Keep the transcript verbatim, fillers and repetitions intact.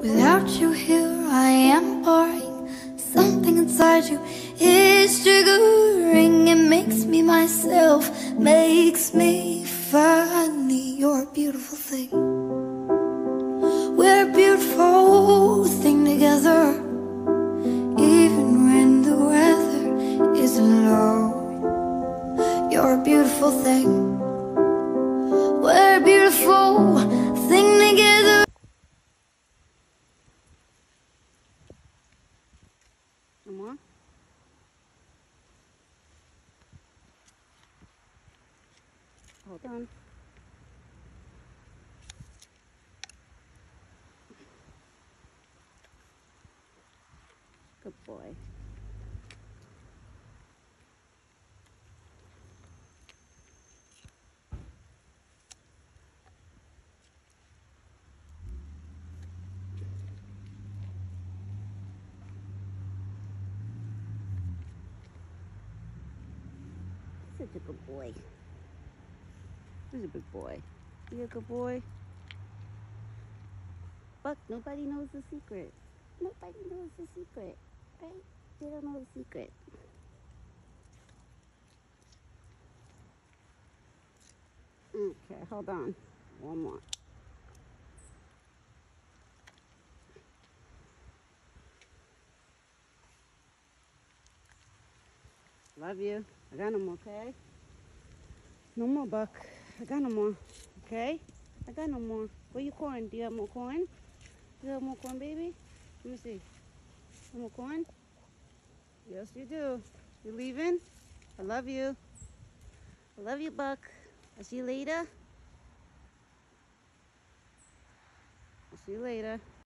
Without you here, I am boring. Something inside you is triggering. It makes me myself, makes me funny. You're a beautiful thing. We're a beautiful thing together, even when the weather isn't low. You're a beautiful thing. We're a beautiful thing together. Come on. Hold on. Good boy. Such a good boy. Who's a big boy? You a good boy? Buck, nobody knows the secret. Nobody knows the secret, right? They don't know the secret. Okay, hold on. One more. Love you. I got no more, okay? No more, Buck. I got no more, okay? I got no more. Where your corn? Do you have more corn? Do you have more corn, baby? Let me see. More corn? Yes, you do. You leaving? I love you. I love you, Buck. I'll see you later. I'll see you later.